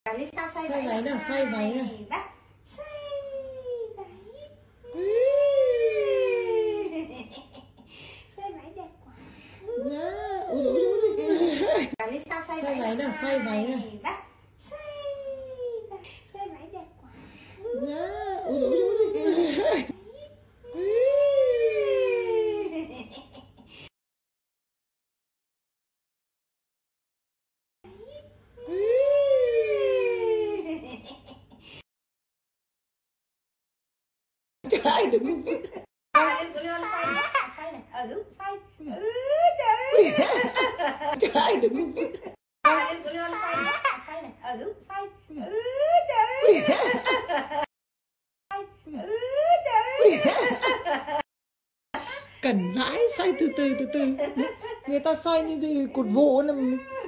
Xoay váy nào, xoay váy nào. Xoay váy đẹp quá. Xoay váy nào, xoay váy nào. Xoay váy đẹp quá. Trời đừng có Xoay này, đúng, xoay. trời đừng có Xoay này, đúng, xoay. cẩn vãi, xoay từ từ. Người ta xoay như cột vụ nè.